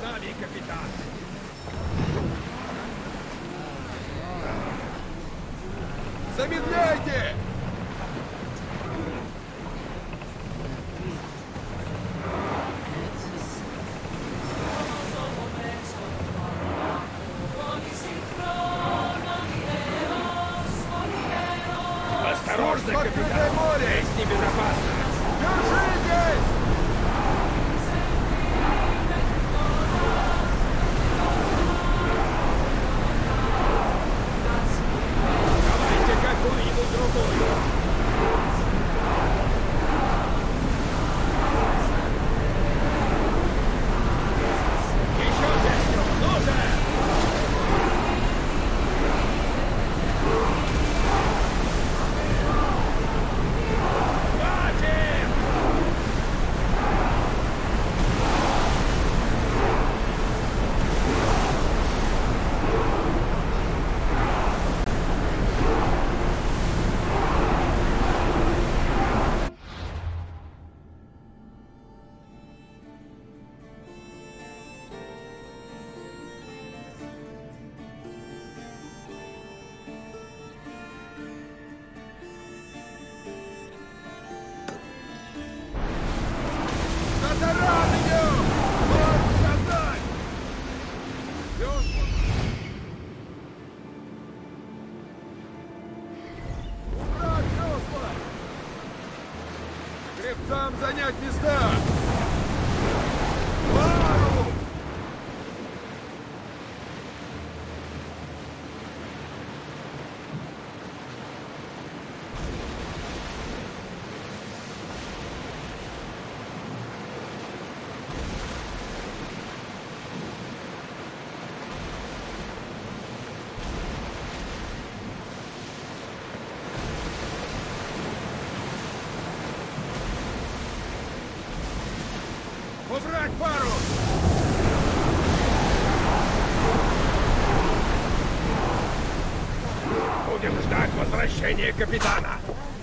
нами, капитан! Замедляйте! Осторожно, капитан! Открытое море! Здесь небезопасно! Держитесь! Давайте какую-нибудь другую! Еще весну! Ну же! Хватит! На таран идем! Корпус отдай! Весла! Убрать весла! Гребцам занять места! Пару! Убрать парус! Будем ждать возвращения капитана!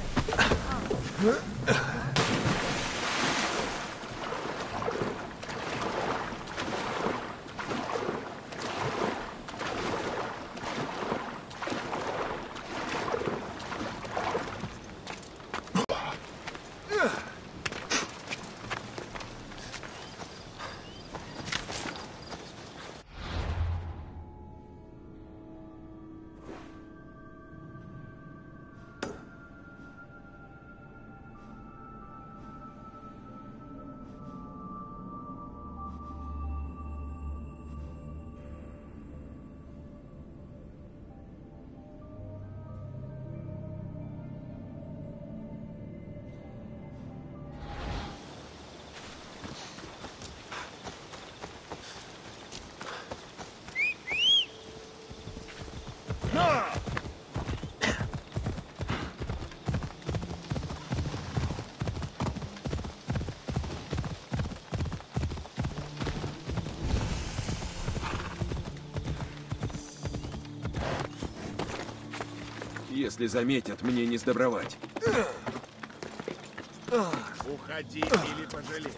Если заметят, мне не сдобровать. Уходи или пожалеешь.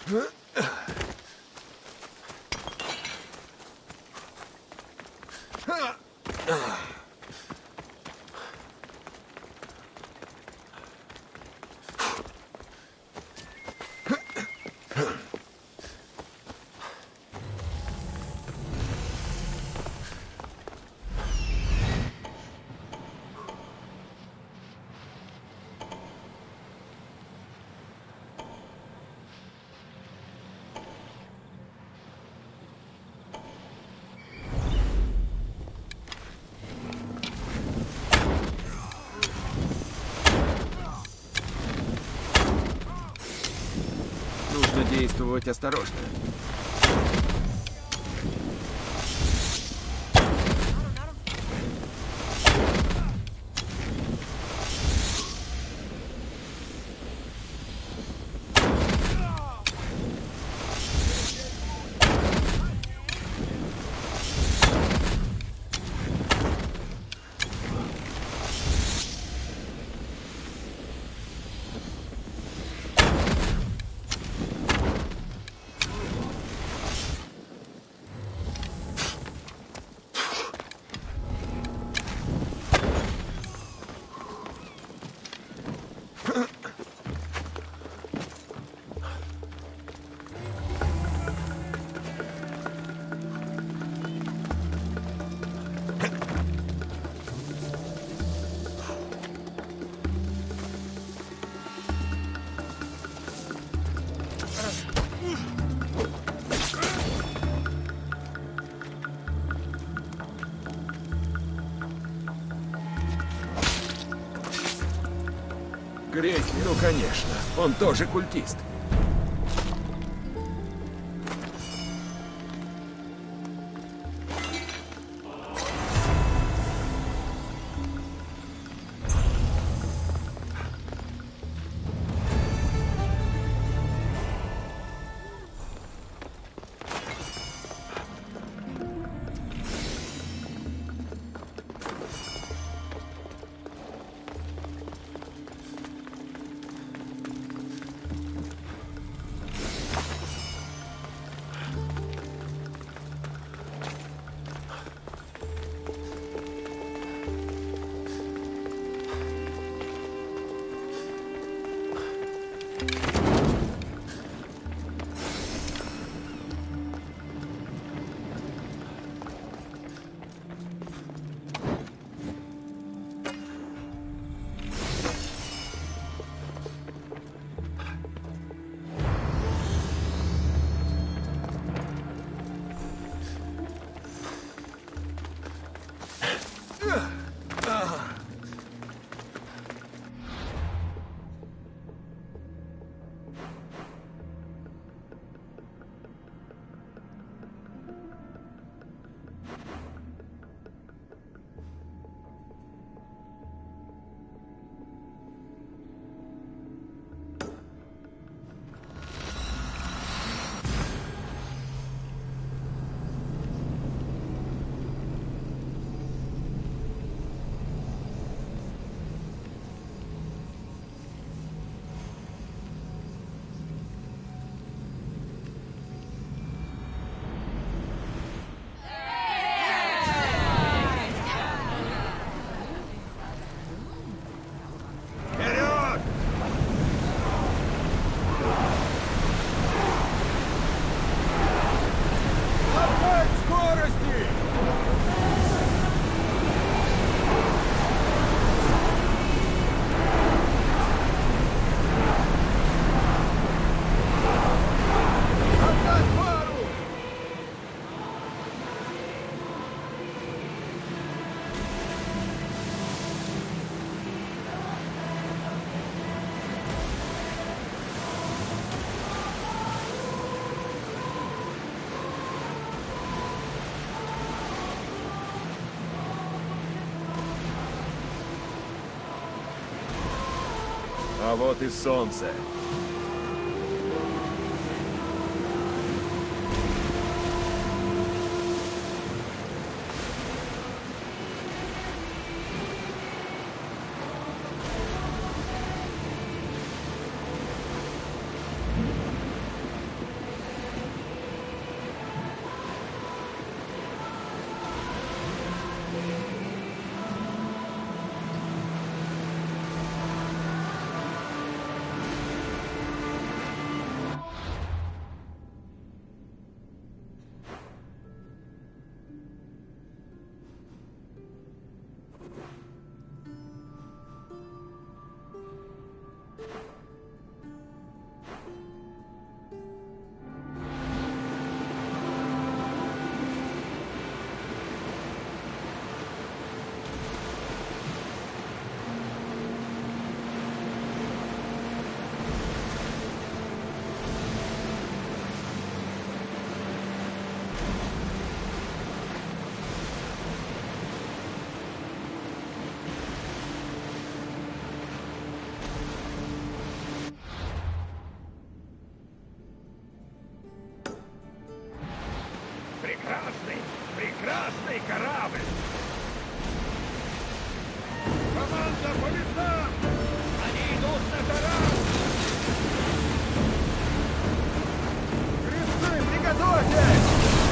Нужно действовать осторожно. Греки, ну конечно, он тоже культист. А вот и солнце. Судно по местам! Они идут на таран! Гребцы, приготовьтесь!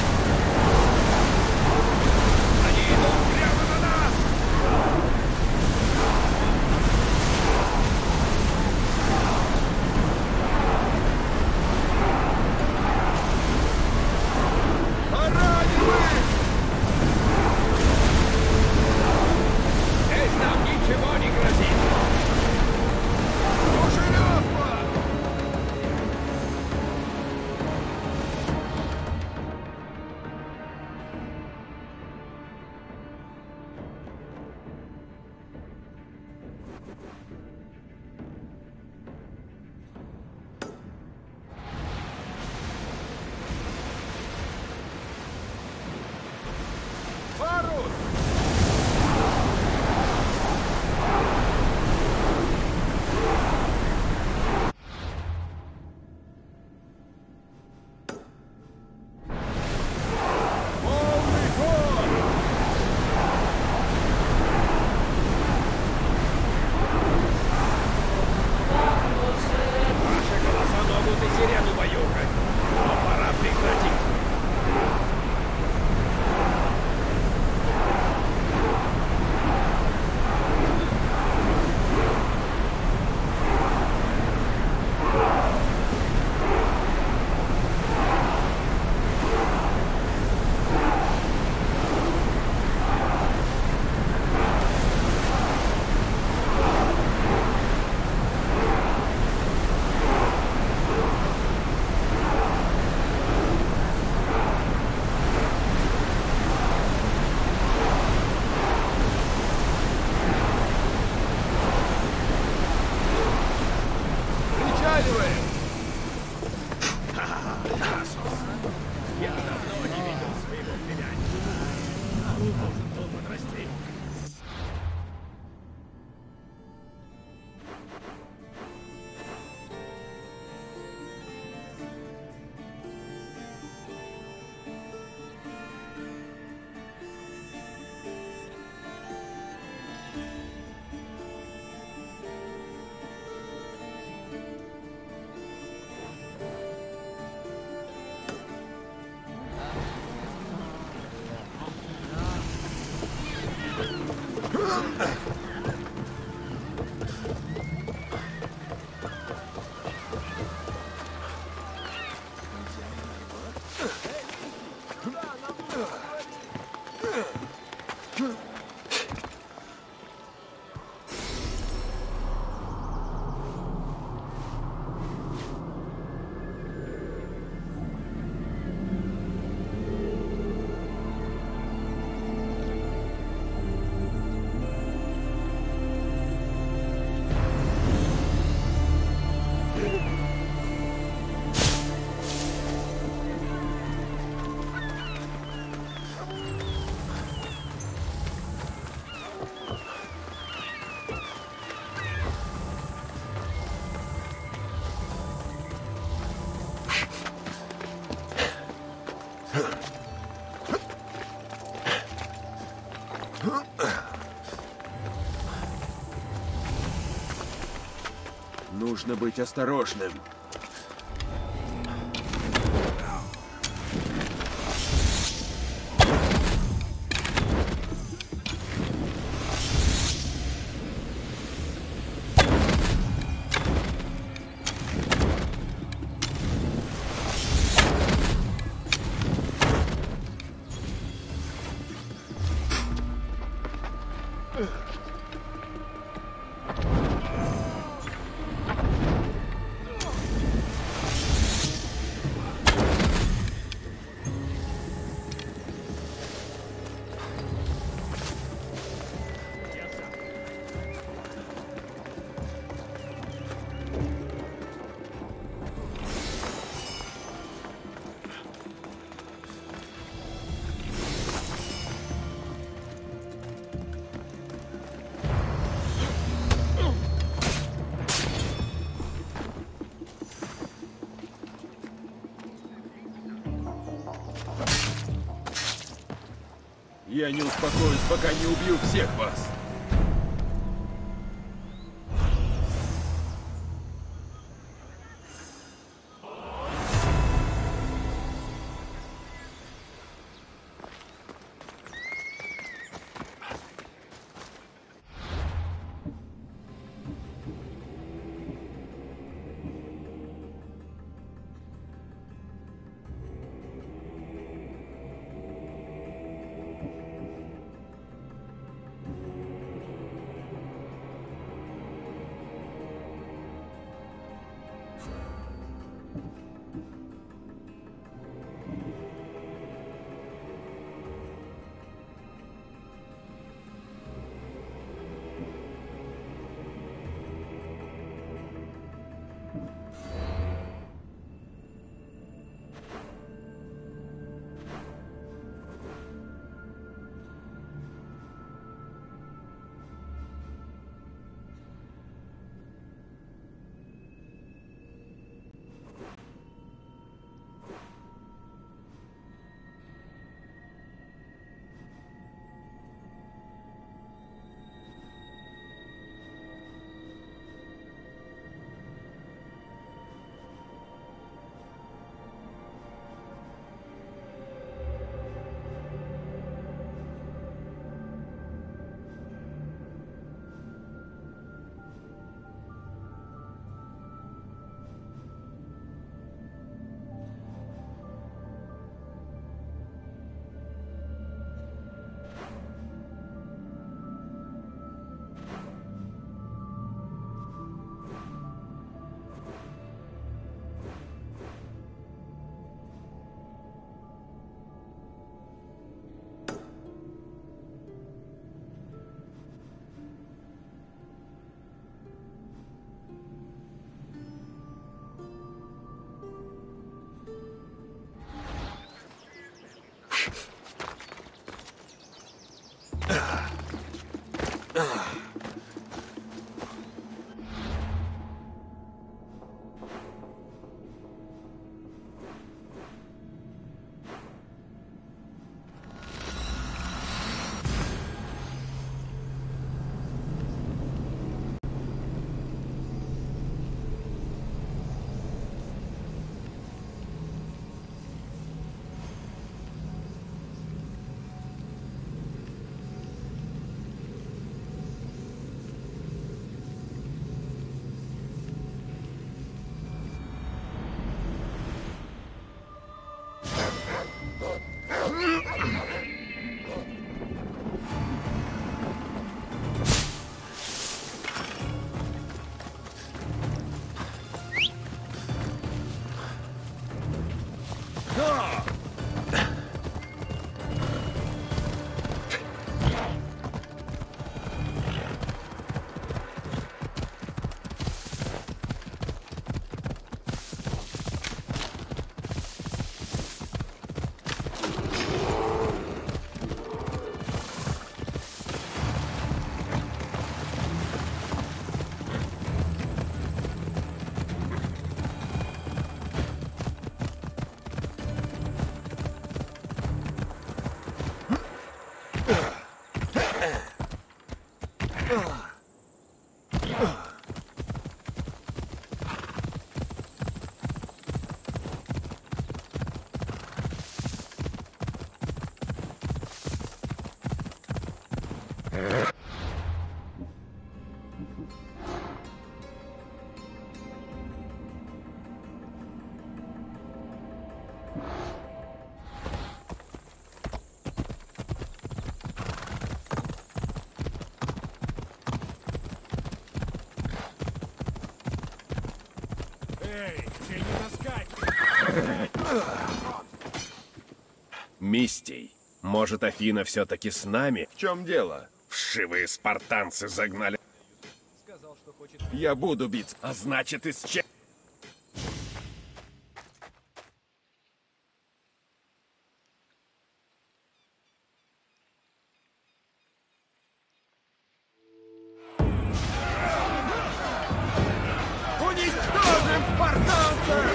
Они идут прямо на нас! Здесь нам ничего не грозит! Душелёвка! Парус! Полный ход! Ваши голоса могут и сирену баюкать, но пора прекратить. Причаливаем! Я давно не видел своего племянника. Он должен был подрасти. Нужно быть осторожным. Я не успокоюсь, пока не убью всех вас. Эй, тебе не таскать! Мистей, может, Афина все-таки с нами? В чем дело? Вшивые спартанцы загнали. Сказал, что хочет... Я буду биться. А значит, исчез. Уничтожим спартанцев!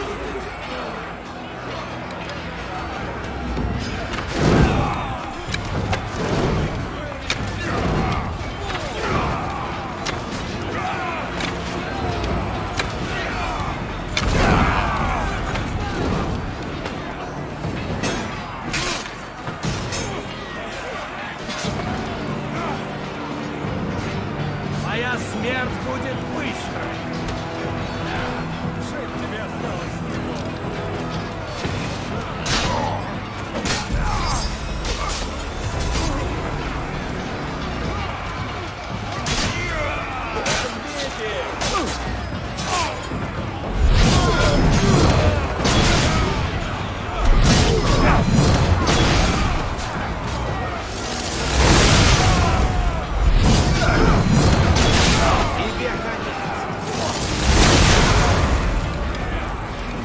Моя смерть будет быстрой. Жить тебе осталось недолго. Тебе конец.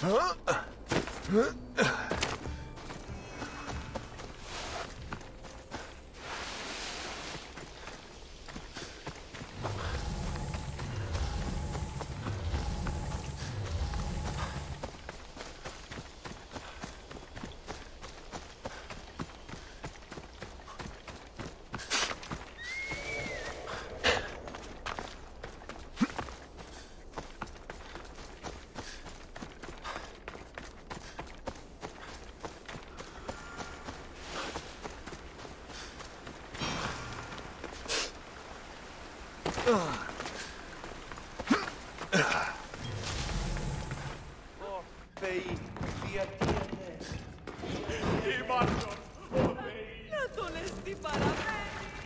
Να το λες τι παραμένει.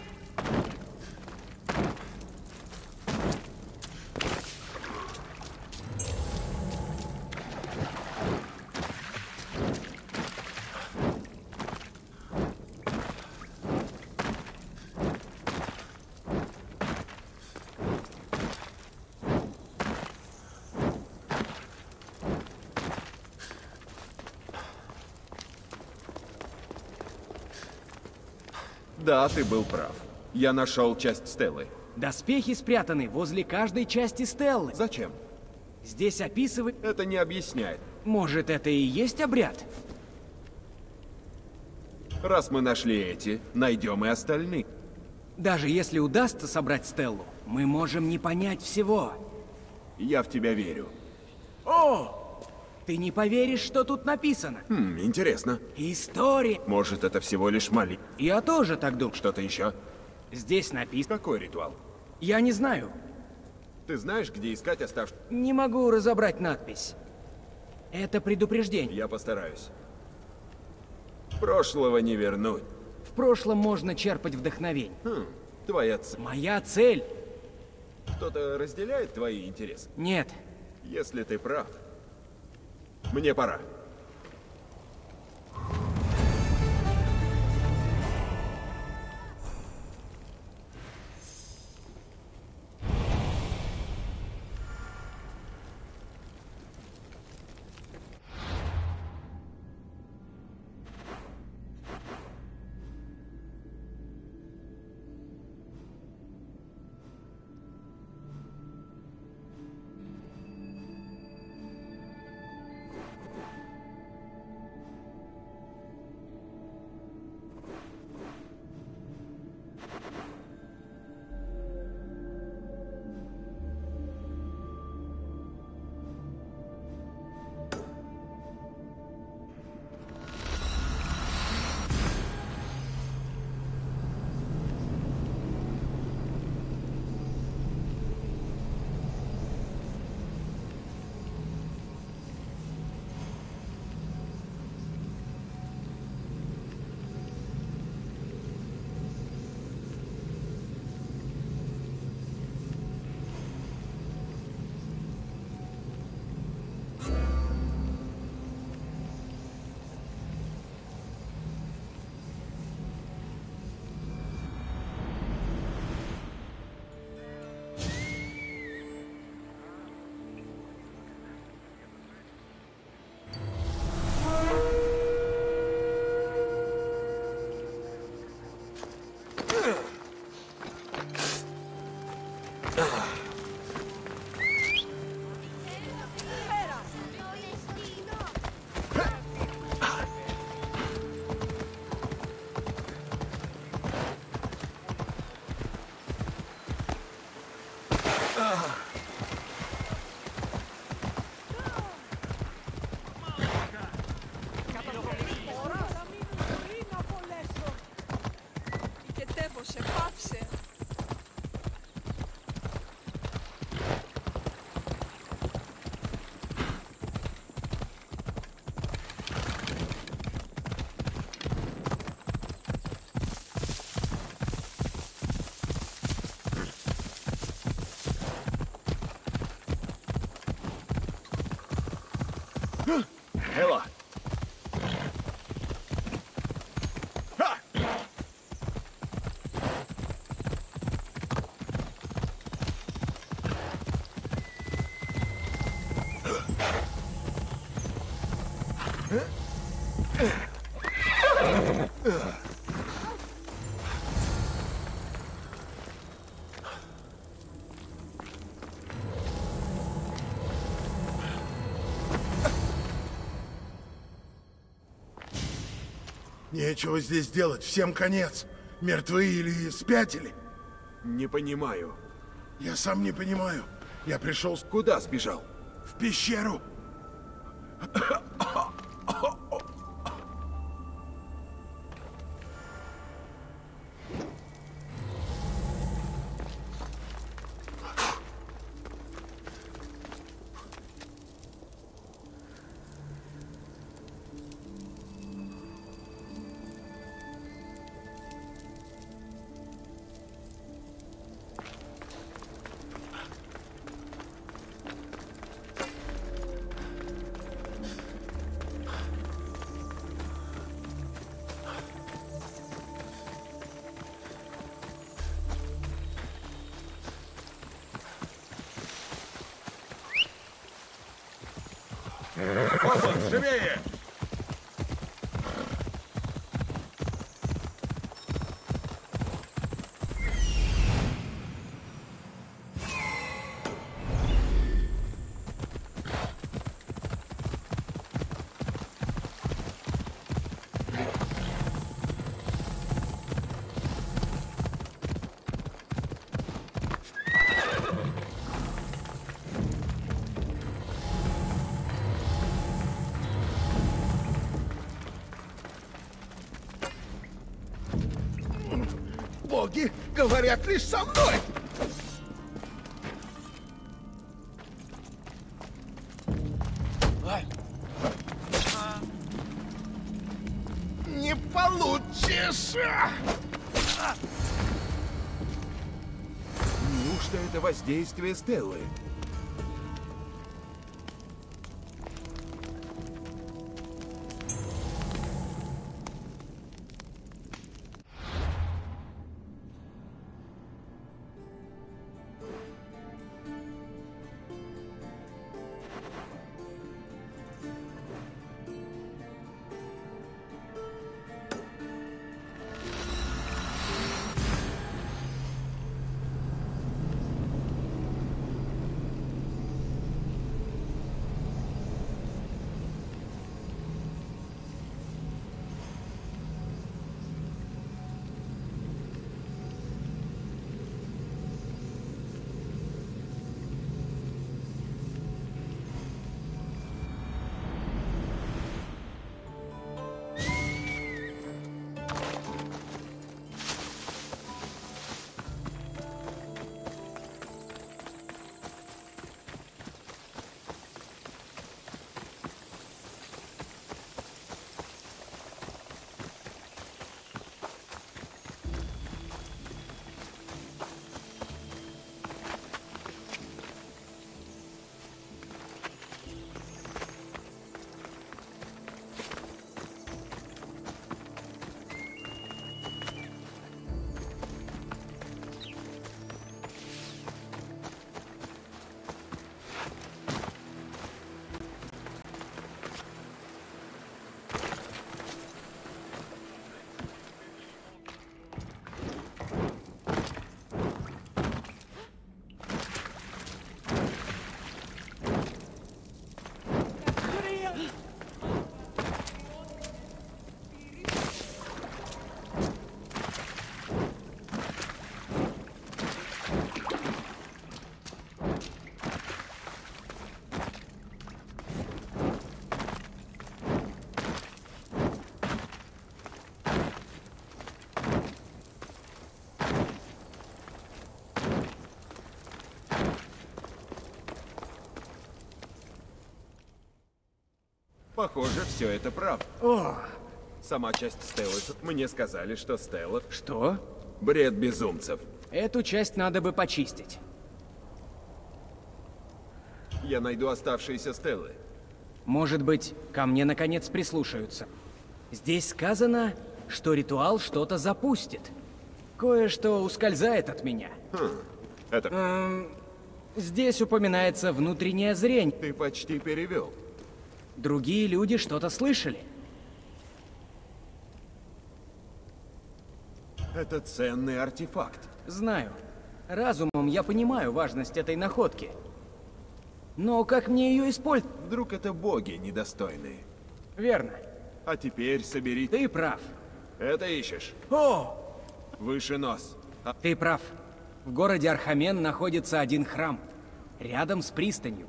Да, ты был прав. Я нашел часть Стеллы. Доспехи спрятаны возле каждой части Стеллы. Зачем? Здесь описывает... Это не объясняет. Может, это и есть обряд? Раз мы нашли эти, найдем и остальные. Даже если удастся собрать Стеллу, мы можем не понять всего. Я в тебя верю. О! Ты не поверишь, что тут написано. Интересно. История. Может, это всего лишь молитва? Я тоже так думаю. Что-то еще? Здесь написано... Какой ритуал? Я не знаю. Ты знаешь, где искать оставшихся? Не могу разобрать надпись. Это предупреждение. Я постараюсь. Прошлого не вернуть. В прошлом можно черпать вдохновение. Твоя цель. Моя цель... Кто-то разделяет твои интересы? Нет. Если ты прав, мне пора. Ικετεύωσε, πάψε. Έλα. Нечего здесь делать, всем конец. Мертвы или спятили? Не понимаю. Я сам не понимаю. Я пришел Куда сбежал? в пещеру. Живее! Боги говорят лишь со мной. Не получишь! Неужто это воздействие Стеллы? Похоже, все это правда. О, Сама часть Стеллы. Мне сказали, что Стелла — что? бред безумцев. Эту часть надо бы почистить. Я найду оставшиеся Стеллы. Может быть, ко мне наконец прислушаются. Здесь сказано, что ритуал что-то запустит. Кое-что ускользает от меня. Это Здесь упоминается внутреннее зрение. ты почти перевел. Другие люди что-то слышали. Это ценный артефакт. Знаю. Разумом я понимаю важность этой находки. Но как мне ее использовать? Вдруг это боги недостойные. Верно. А теперь собери... Ты прав. Это ищешь? О! Выше нос. Ты прав. В городе Архамен находится один храм. Рядом с пристанью.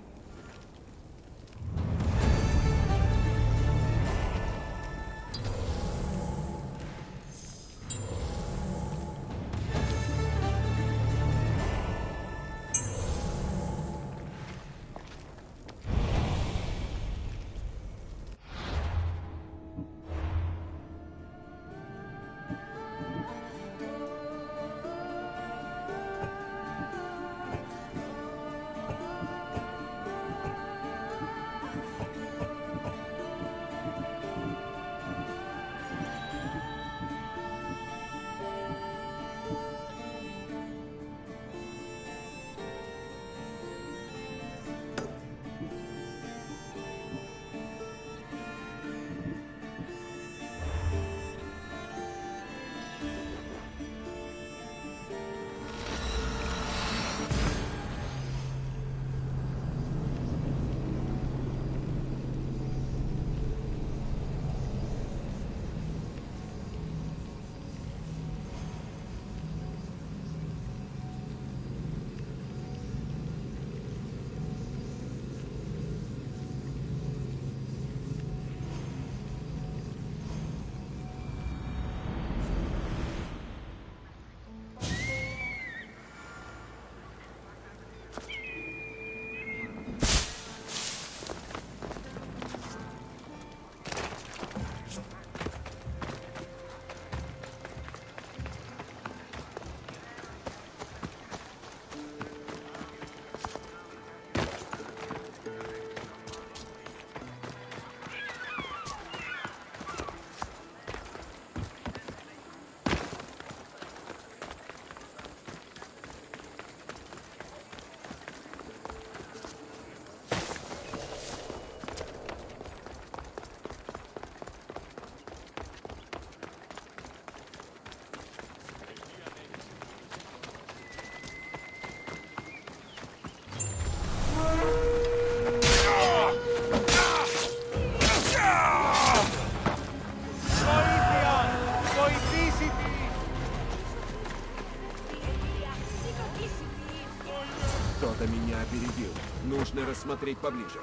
Кто-то меня опередил. Нужно рассмотреть поближе.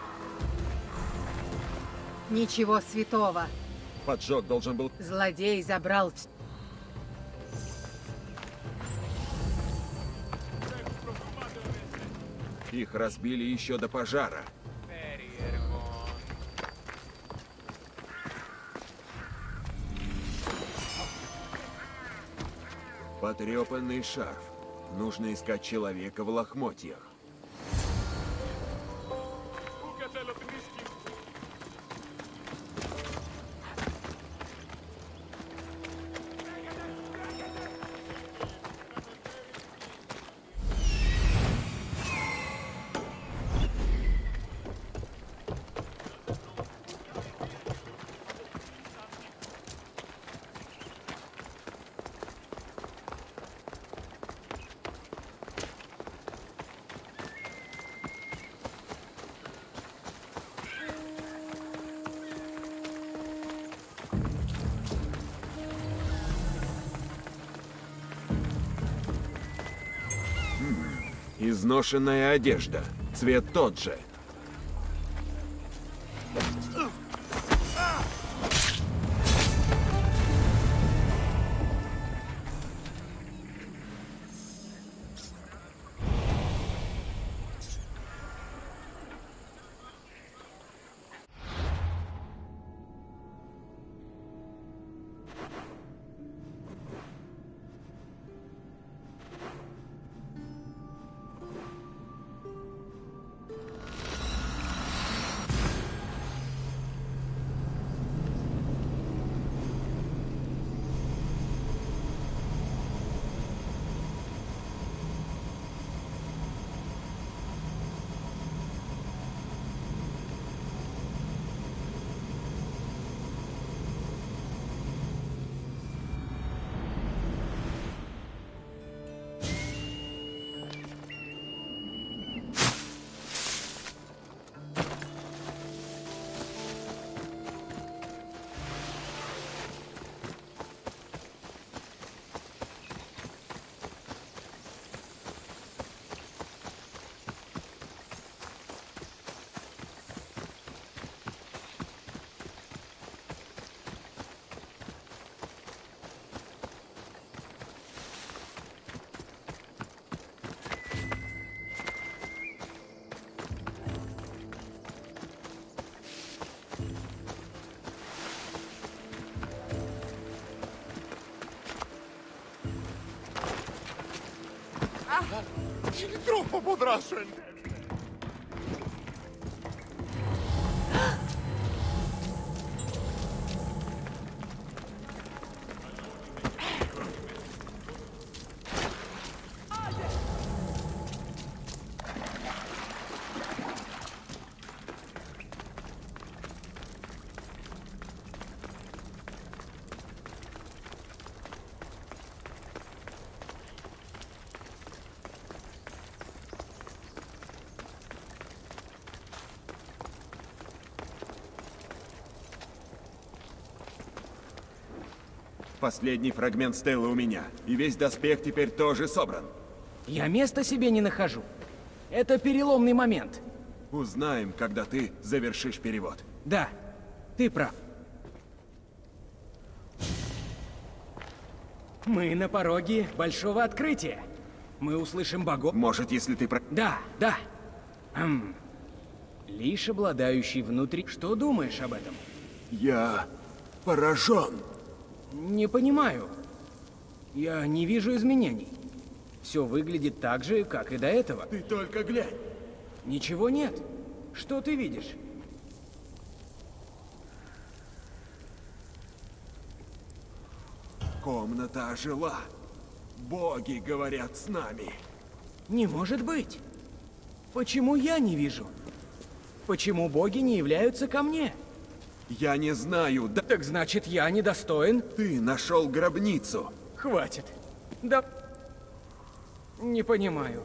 Ничего святого. Поджог должен был... Злодей забрал Их разбили еще до пожара. Потрепанный шарф. Нужно искать человека в лохмотьях. Изношенная одежда. Цвет тот же. Troppo podrasso. Последний фрагмент Стеллы у меня, и весь доспех теперь тоже собран. Я места себе не нахожу. Это переломный момент. Узнаем, когда ты завершишь перевод. Да, ты прав. Мы на пороге большого открытия. Мы услышим богов. Может, если ты про... Да, да. Лишь обладающий внутри... Что думаешь об этом? Я поражен. Не понимаю. Я не вижу изменений. Все выглядит так же, как и до этого. Ты только глянь. Ничего нет. Что ты видишь? Комната ожила. Боги говорят с нами. Не может быть. Почему я не вижу? Почему боги не являются ко мне? Я не знаю, да... Так значит, я недостоин? Ты нашел гробницу. Хватит. Да... Не понимаю.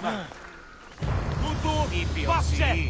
Lascia! Tu, forse!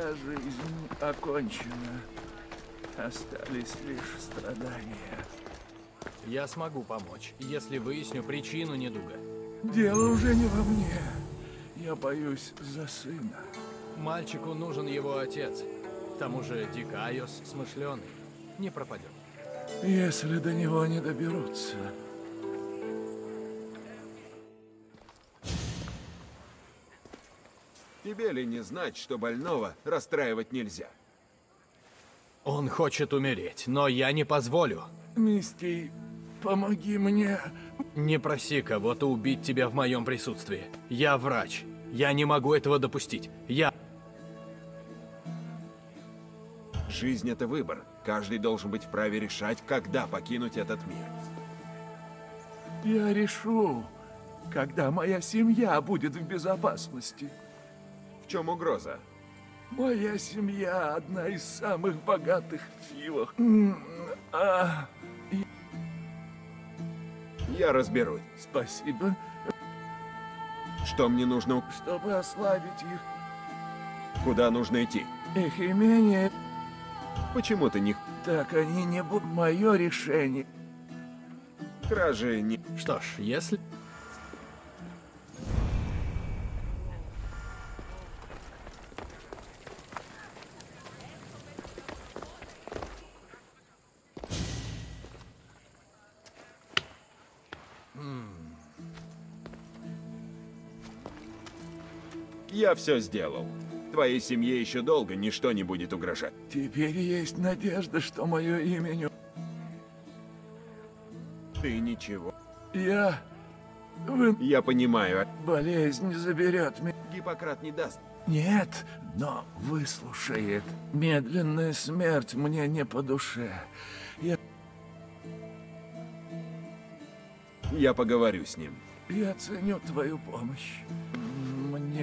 Моя жизнь окончена. Остались лишь страдания. Я смогу помочь, если выясню причину недуга. Дело уже не во мне. Я боюсь за сына. Мальчику нужен его отец. К тому же Дикайос смышленый. Не пропадет. Если до него не доберутся. Тебе ли не знать, что больного расстраивать нельзя? Он хочет умереть, но я не позволю. Мистей, помоги мне. Не проси кого-то убить тебя в моем присутствии. Я врач. Я не могу этого допустить. Жизнь — это выбор. Каждый должен быть вправе решать, когда покинуть этот мир. Я решу, когда моя семья будет в безопасности. В чем угроза? Моя семья одна из самых богатых в Фивах. Я разберусь. Спасибо. Что мне нужно? Чтобы ослабить их. Куда нужно идти? Их имение. Почему ты не... Так они не будут мое решение. Кражи не... Что ж, если... Я все сделал. Твоей семье еще долго ничто не будет угрожать. Теперь есть надежда, что мое имя не... Ты ничего. Я понимаю. Болезнь заберет меня. Гиппократ не даст. Нет, но выслушает. Медленная смерть мне не по душе. Я поговорю с ним. Я ценю твою помощь. Мне...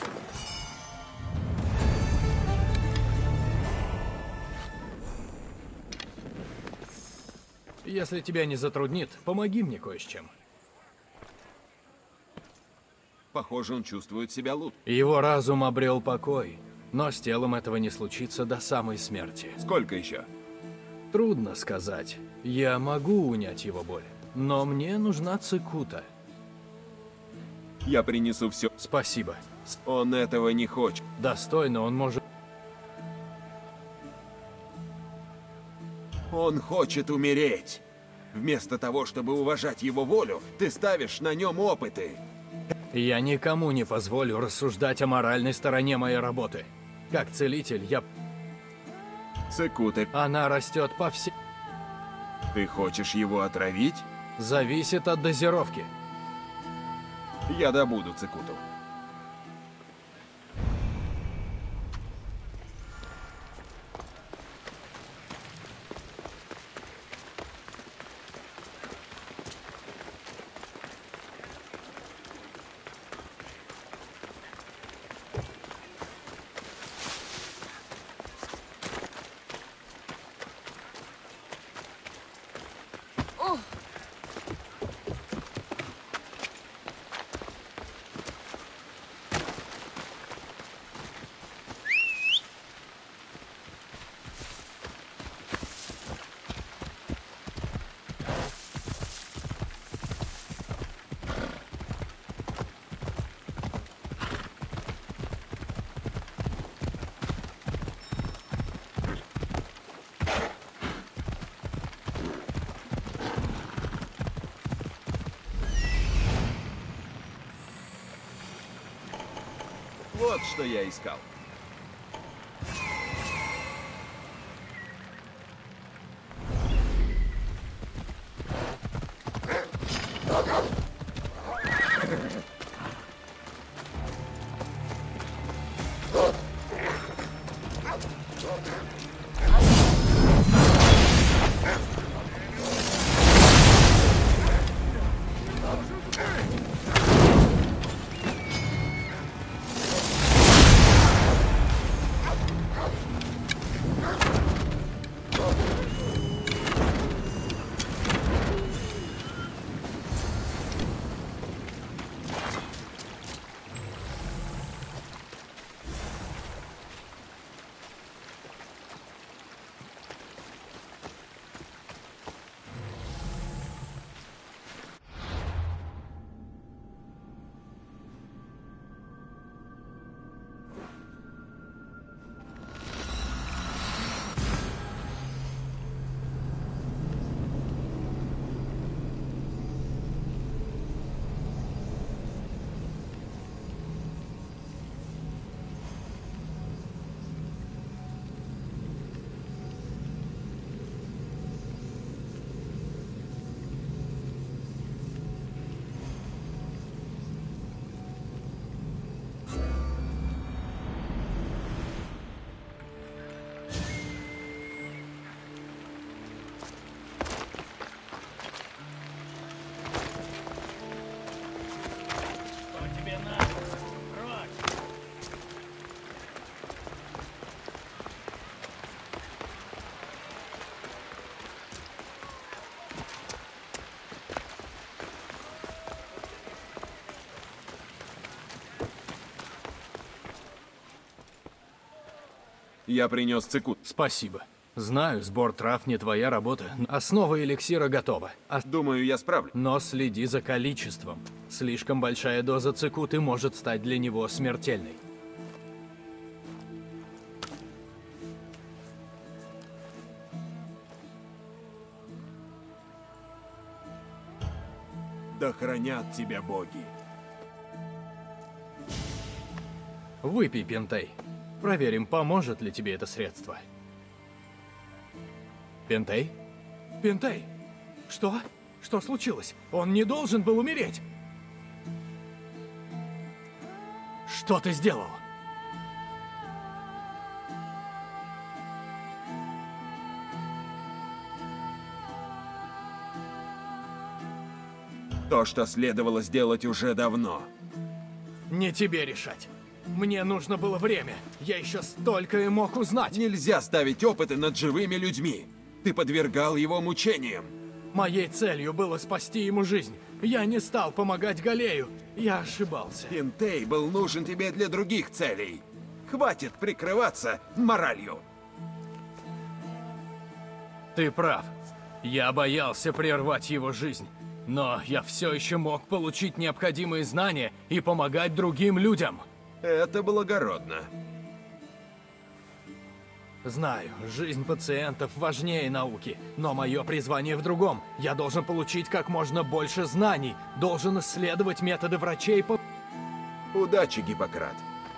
Если тебя не затруднит, помоги мне кое с чем. Похоже, он чувствует себя лучше. Его разум обрел покой, но с телом этого не случится до самой смерти. Сколько еще? Трудно сказать. Я могу унять его боль, но мне нужна цикута. Я принесу все. Спасибо. Он этого не хочет. Достойно он может... Он хочет умереть. Вместо того, чтобы уважать его волю, ты ставишь на нем опыты. Я никому не позволю рассуждать о моральной стороне моей работы. Как целитель, я... Цикута. Она растет по всей... Ты хочешь его отравить? Зависит от дозировки. Я добуду цикуту. Вот что я искал. Я принес цикут. Спасибо. Знаю, сбор трав не твоя работа. Основа эликсира готова. Думаю, я справлюсь. Но следи за количеством. Слишком большая доза цикуты может стать для него смертельной. Да хранят тебя боги. Выпей, Пентей. Проверим, поможет ли тебе это средство. Пентей? Пентей! Что? Что случилось? Он не должен был умереть! Что ты сделал? То, что следовало сделать уже давно. Не тебе решать. Мне нужно было время. Я еще столько и мог узнать. Нельзя ставить опыты над живыми людьми. Ты подвергал его мучениям. Моей целью было спасти ему жизнь. Я не стал помогать Галею. Я ошибался. Пентей был нужен тебе для других целей. Хватит прикрываться моралью. Ты прав. Я боялся прервать его жизнь. Но я все еще мог получить необходимые знания и помогать другим людям. Это благородно. Знаю, жизнь пациентов важнее науки, но мое призвание в другом. Я должен получить как можно больше знаний, должен исследовать методы врачей по... Удачи, Гиппократ.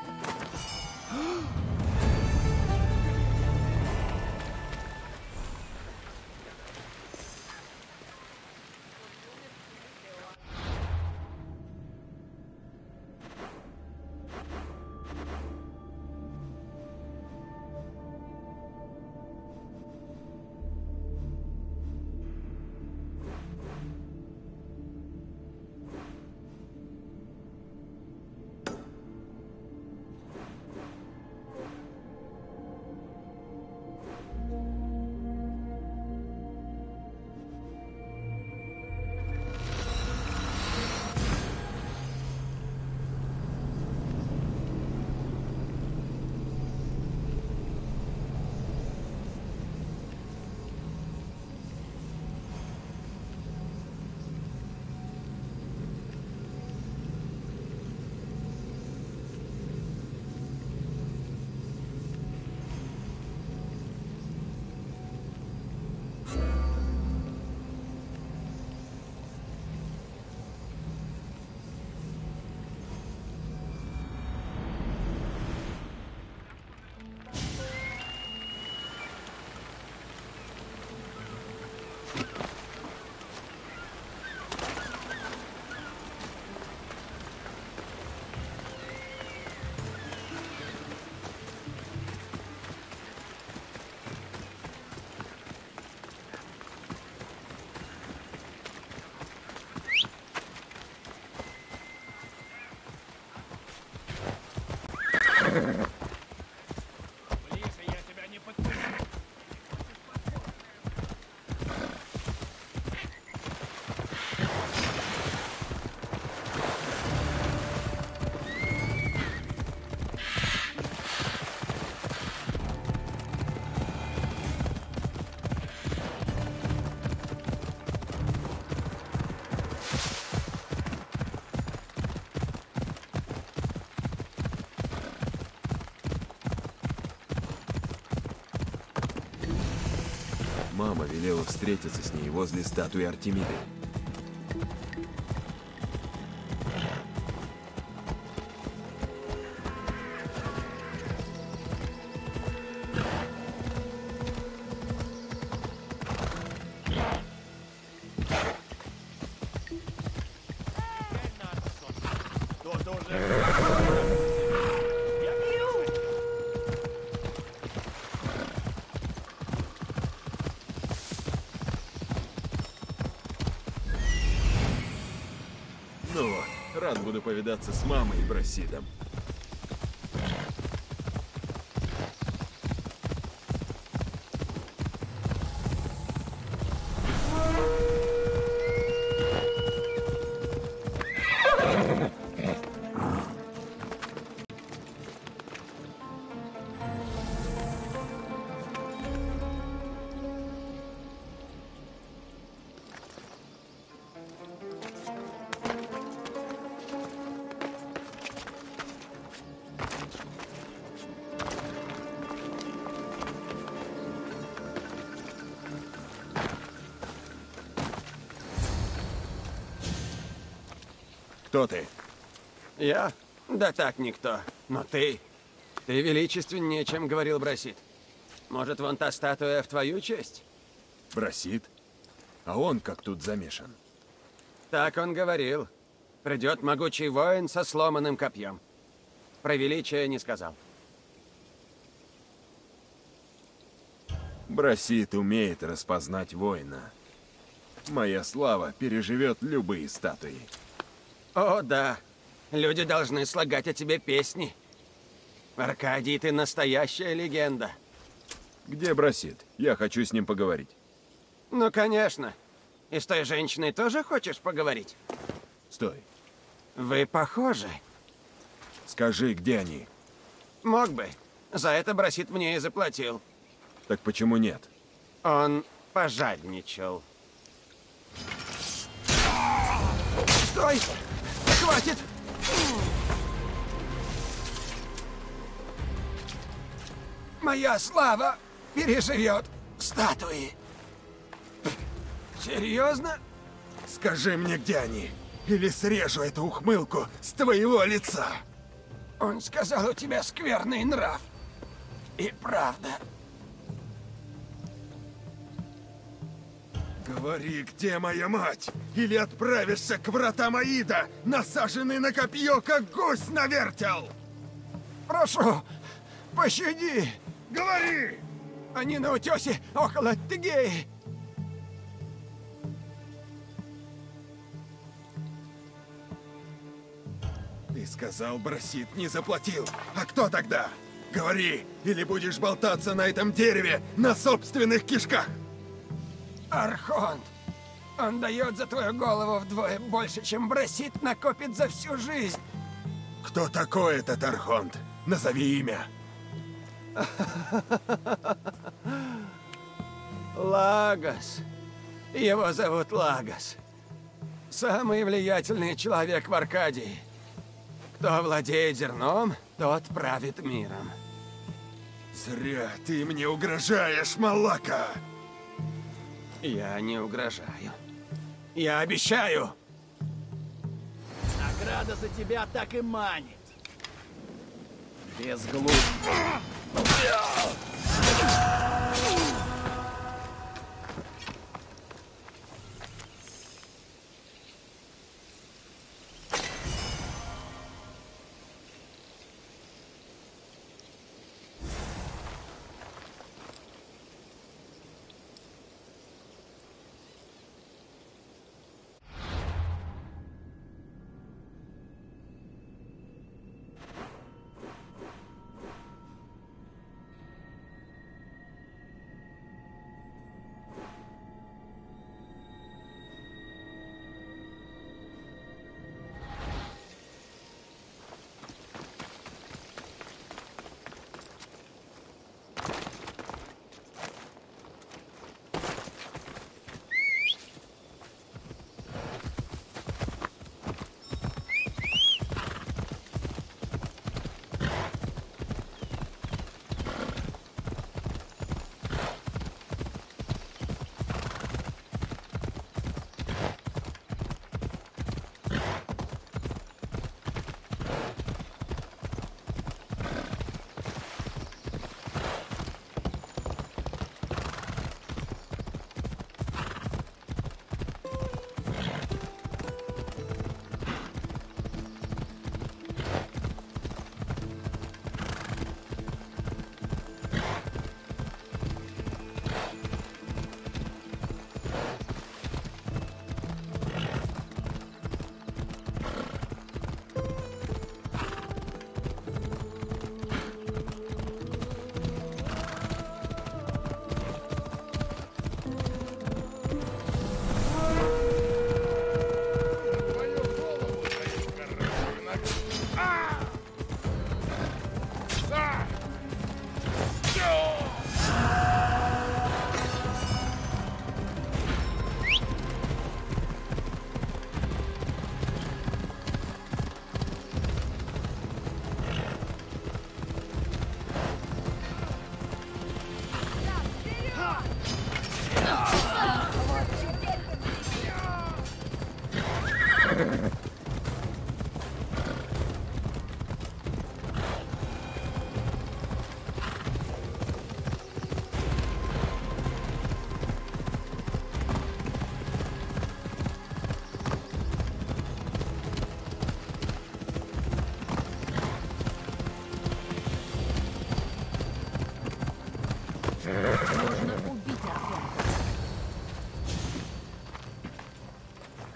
Ближе, я тебя не подпущу. Мама велела встретиться с ней возле статуи Артемиды. Ну вот, рад буду повидаться с мамой и Брасидом. Кто ты? Я? Да так, никто. Но ты... Ты величественнее, чем говорил Брасит. Может, вон та статуя в твою честь? Брасит? А он как тут замешан? Так он говорил. Придет могучий воин со сломанным копьем. Про величие не сказал. Брасит умеет распознать воина. Моя слава переживет любые статуи. О, да. Люди должны слагать о тебе песни. Аркадий, ты настоящая легенда. Где Брасит? Я хочу с ним поговорить. Ну, конечно. И с той женщиной тоже хочешь поговорить? Стой. Вы похожи. Скажи, где они? Мог бы. За это Брасит мне и заплатил. Так почему нет? Он пожадничал. Стой! Хватит! Моя слава переживет статуи. Серьезно? Скажи мне, где они, или срежу эту ухмылку с твоего лица. Он сказал, у тебя скверный нрав. И правда. Говори, где моя мать, или отправишься к вратам Аида, насаженный на копье, как гусь на вертел. Прошу, пощади. Говори! Они на утесе около Тегеи. Ты сказал, Брасит не заплатил. А кто тогда? Говори, или будешь болтаться на этом дереве на собственных кишках. Архонт. Он дает за твою голову вдвое больше, чем Брасит накопит за всю жизнь. Кто такой этот Архонт? Назови имя. Лагос. Его зовут Лагос. Самый влиятельный человек в Аркадии. Кто владеет зерном, тот правит миром. Зря ты мне угрожаешь, Малака. Я не угрожаю. Я обещаю. Награда за тебя так и манит. Без глупости.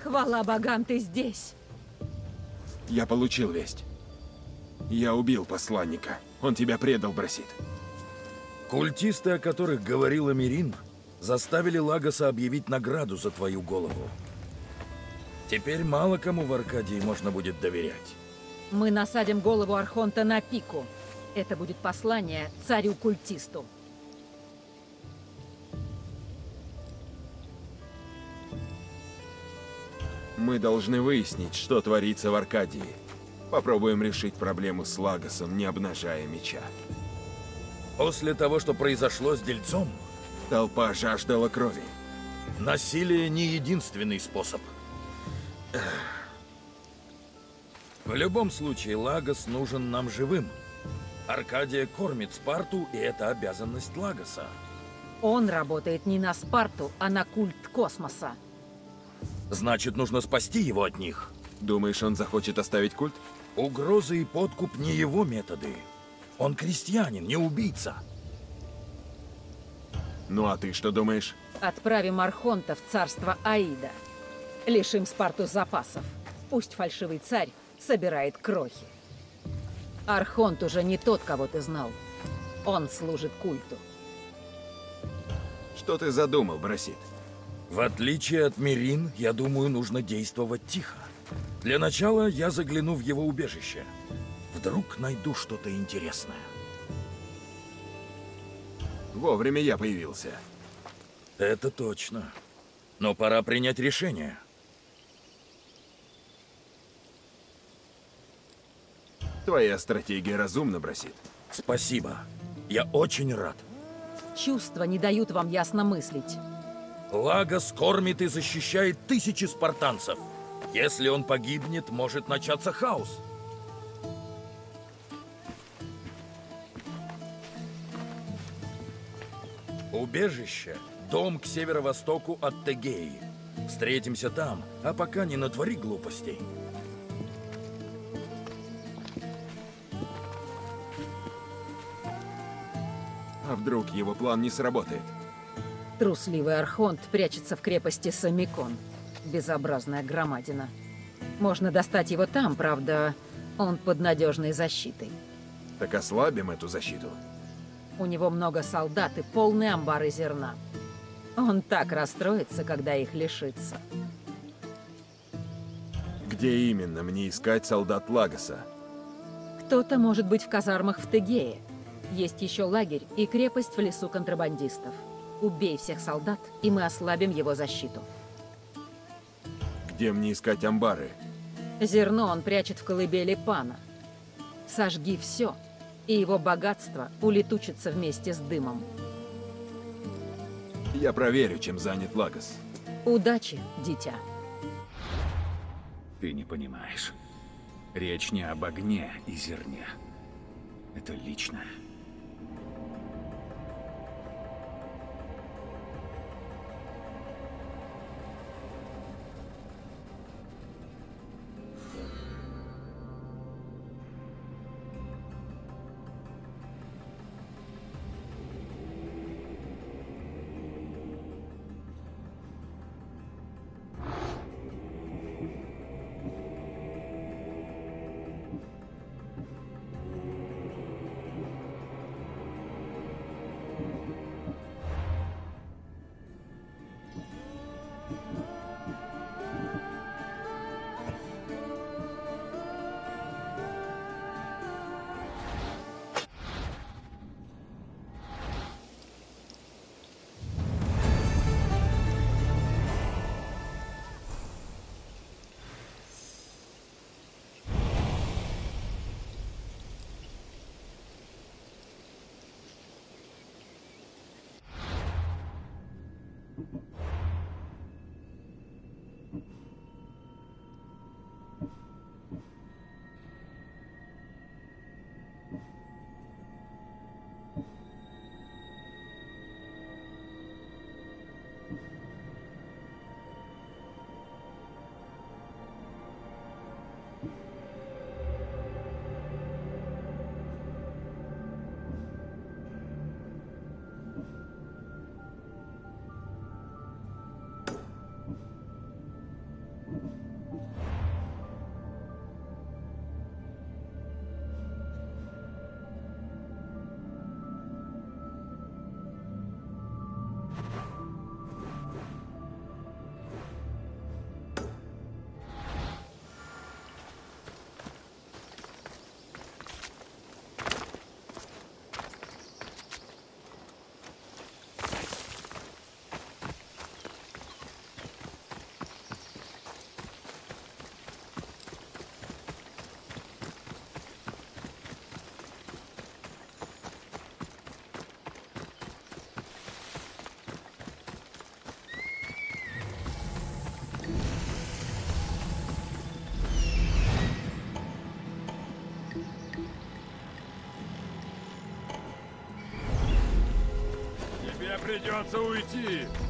Хвала богам, ты здесь. Я получил весть. Я убил посланника. Он тебя предал, Брасит. Культисты, о которых говорила Мирин, заставили Лагоса объявить награду за твою голову. Теперь мало кому в Аркадии можно будет доверять. Мы насадим голову Архонта на пику. Это будет послание царю-культисту. Мы должны выяснить, что творится в Аркадии. Попробуем решить проблему с Лагосом, не обнажая меча. После того, что произошло с Дельцом, толпа жаждала крови. Насилие не единственный способ. В любом случае, Лагос нужен нам живым. Аркадия кормит Спарту, и это обязанность Лагоса. Он работает не на Спарту, а на культ космоса. Значит, нужно спасти его от них. Думаешь, он захочет оставить культ? Угрозы и подкуп не его методы. Он крестьянин, не убийца. Ну а ты что думаешь? Отправим Архонта в царство Аида. Лишим Спарту запасов. Пусть фальшивый царь собирает крохи. Архонт уже не тот, кого ты знал. Он служит культу. Что ты задумал, Брасит? В отличие от Мирин, я думаю, нужно действовать тихо. Для начала я загляну в его убежище. Вдруг найду что-то интересное. Вовремя я появился. Это точно. Но пора принять решение. Твоя стратегия разумна, Брасит. Спасибо. Я очень рад. Чувства не дают вам ясно мыслить. Лагос кормит и защищает тысячи спартанцев. Если он погибнет, может начаться хаос. Убежище – дом к северо-востоку от Тегеи. Встретимся там, а пока не натвори глупостей. А вдруг его план не сработает? Трусливый Архонт прячется в крепости Самикон. Безобразная громадина. Можно достать его там, правда, он под надежной защитой. Так ослабим эту защиту. У него много солдат и полные амбары зерна. Он так расстроится, когда их лишится. Где именно мне искать солдат Лагоса? Кто-то может быть в казармах в Тегее. Есть еще лагерь и крепость в лесу контрабандистов. Убей всех солдат, и мы ослабим его защиту. Где мне искать амбары? Зерно он прячет в колыбели пана. Сожги все, и его богатство улетучится вместе с дымом. Я проверю, чем занят Лагос. Удачи, дитя. Ты не понимаешь. Речь не об огне и зерне. Это личное. придется уйти.